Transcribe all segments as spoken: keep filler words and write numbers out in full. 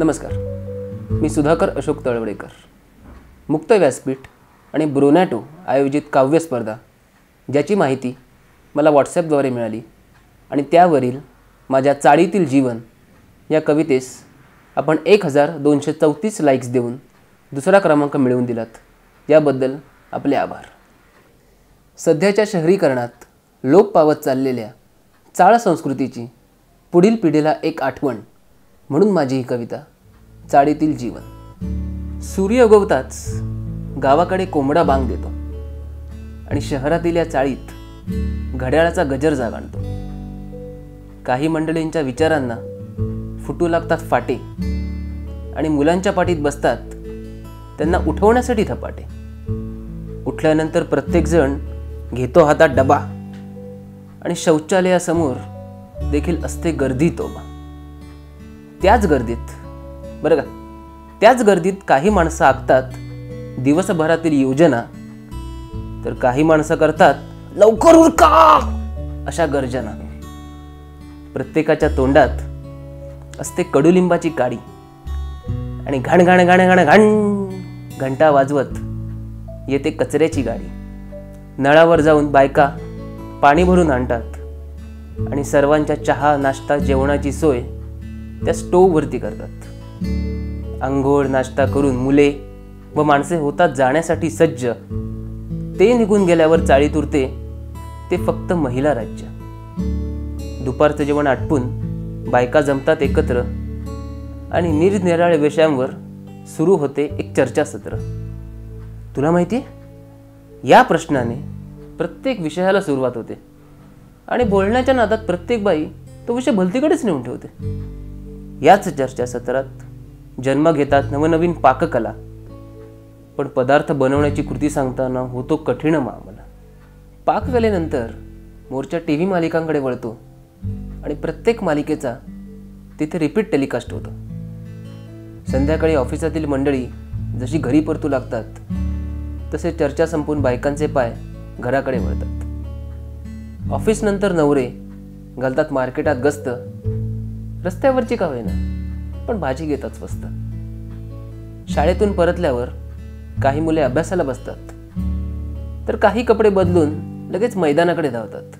नमस्कार, मी सुधाकर अशोक तळवडेकर. मुक्त व्यासपीठ आणि ब्रोनॅटो आयोजित काव्य स्पर्धा ज्याची माहिती मला व्हॉट्सॲपद्वारे मिळाली आणि त्यावरील माझ्या चाळीतील जीवन या कवितेस आपण एक हजार दोनशे चौतीस लाईक्स देऊन दुसरा क्रमांक मिळवून दिलात, याबद्दल आपले आभार. सध्याच्या शहरीकरणात लोप पावत चाललेल्या चाळ संस्कृतीची पुढील पिढीला एक आठवण म्हणून माझी ही कविता चाळीतील जीवन. सूर्य उगवताच गावाकडे कोंबडा बांग देतो आणि शहरातील या चाळीत घड्याळाचा गजर जाग आणतो. काही मंडळींच्या विचारांना फुटू लागतात फाटे आणि मुलांच्या पाठीत बसतात त्यांना उठवण्यासाठी धपाटे. उठल्यानंतर प्रत्येकजण घेतो हातात डबा आणि शौचालयासमोर देखील असते गर्दी तोबा. त्याच गर्दीत बरं का त्याच गर्दीत काही माणसं आखतात दिवसभरातील योजना, तर काही माणसं करतात लवकर उरका अशा गर्जना. प्रत्येकाच्या तोंडात असते कडुलिंबाची काडी आणि घाण घाण घाण घाण घाण घंटा वाजवत येते कचऱ्याची गाडी. नळावर जाऊन बायका पाणी भरून आणतात आणि सर्वांच्या चहा नाश्ता जेवणाची सोय त्या स्टोव्हवरती करतात. आंघोळ नाश्ता करून मुले व माणसे होतात जाण्यासाठी सज्ज. ते निघून गेल्यावर चाळीत उरते ते फक्त महिला राज्य. दुपारचं जेवण आटपून बायका जमतात एकत्र आणि निरनिराळ्या विषयांवर सुरू होते एक चर्चासत्र. तुला माहिती आहे, या प्रश्नाने प्रत्येक विषयाला सुरुवात होते आणि बोलण्याच्या नादात प्रत्येक बाई तो विषय भलतीकडेच नेऊन ठेवते. याच चर्चासत्रात जन्म घेतात नवनवीन पाककला, पण पदार्थ बनवण्याची कृती सांगताना होतो कठीण मामला. पाककलेनंतर मोर्चा टी व्ही मालिकांकडे वळतो आणि प्रत्येक मालिकेचा तिथे रिपीट टेलिकास्ट होतो. संध्याकाळी ऑफिसातील मंडळी जशी घरी परतू लागतात तसे चर्चा संपून बायकांचे पाय घराकडे वळतात. ऑफिस नंतर नवरे घालतात मार्केटात गस्त. रस्त्यावरची का होईना पण भाजी घेतात स्वस्त. शाळेतून परतल्यावर काही मुले अभ्यासाला बसतात, तर काही कपडे बदलून लगेच मैदानाकडे धावतात.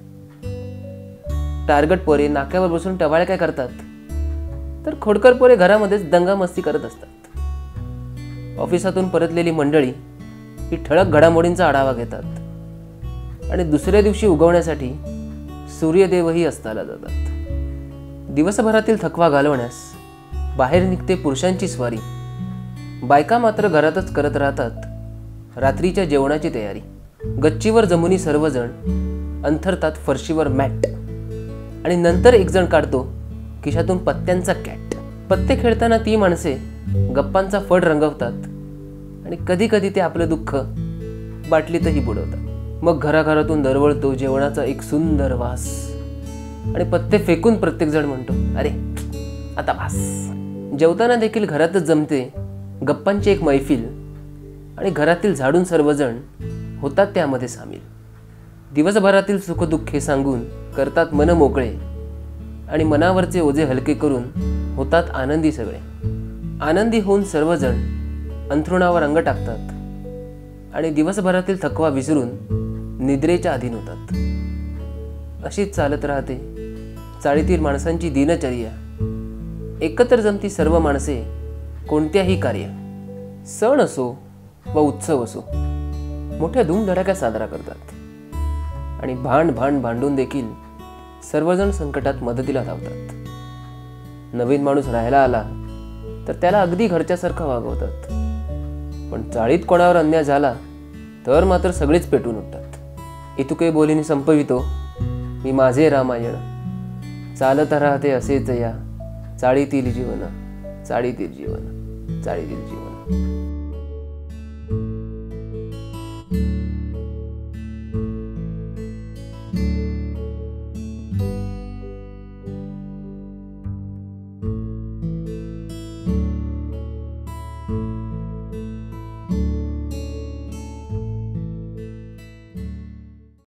टार्गेट पोरे नाक्यावर बसून टवाळे काय करतात, तर खोडकर पोरे घरामध्येच दंगामस्ती करत असतात. ऑफिसातून परतलेली मंडळी ही ठळक घडामोडींचा आढावा घेतात आणि दुसऱ्या दिवशी उगवण्यासाठी सूर्यदेवही अस्ताला जातात. दिवसभरातील थकवा घालवण्यास बाहेर निघते पुरुषांची स्वारी. बायका मात्र घरातच करत राहतात रात्रीच्या जेवणाची तयारी. गच्चीवर जमुनी सर्वजण अंथरतात फरशीवर मॅट आणि नंतर एक जण काढतो खिशातून पत्त्यांचा कॅट. पत्ते खेळताना ती माणसे गप्पांचा फड रंगवतात आणि कधी कधी ते आपलं दुःख बाटलीतही बुडवतात. मग घराघरातून दरवळतो जेवणाचा एक सुंदर वास आणि पत्ते फेकून प्रत्येक जण म्हणतो, अरे आता वास. जेवताना देखील घरातच जमते गप्पांची एक मैफिल आणि घरातील झाडून सर्वजण होतात त्यामध्ये सामील. दिवसभरातील सुखदुःखे सांगून करतात मन मोकळे आणि मनावरचे ओझे हलके करून होतात आनंदी सगळे. आनंदी होऊन सर्वजण अंथरुणावर अंग टाकतात आणि दिवसभरातील थकवा विसरून निद्रेच्या अधीन होतात. अशीच चालत राहते चाळीतील माणसांची दिनचर्या. एकत्र जमती सर्व माणसे कोणत्याही कार्य. सण असो व उत्सव असो मोठ्या धूमधडाक्यात साजरा करतात आणि भांड भांड भांडून देखील सर्वजण संकटात मदतीला धावतात. नवीन माणूस राहायला आला तर त्याला अगदी घरच्यासारखं वागवतात, पण चाळीत कोणावर अन्याय झाला तर मात्र सगळेच पेटून उठतात. इतुके बोलीने संपवितो मी माझे रामायण. चालत राहते असेच या चाळीतील जीवन, चाळीतील जीवन, चाळीतील जीवन.